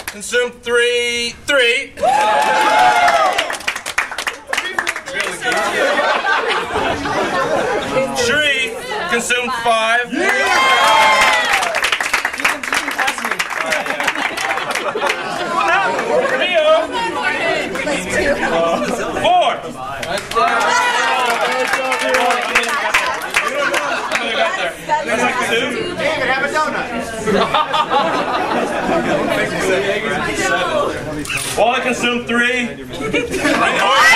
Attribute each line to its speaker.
Speaker 1: consumed three. Sharif consumed 5. Leo 4. That's like 2.
Speaker 2: David, have a donut.
Speaker 1: Wally consumed 3.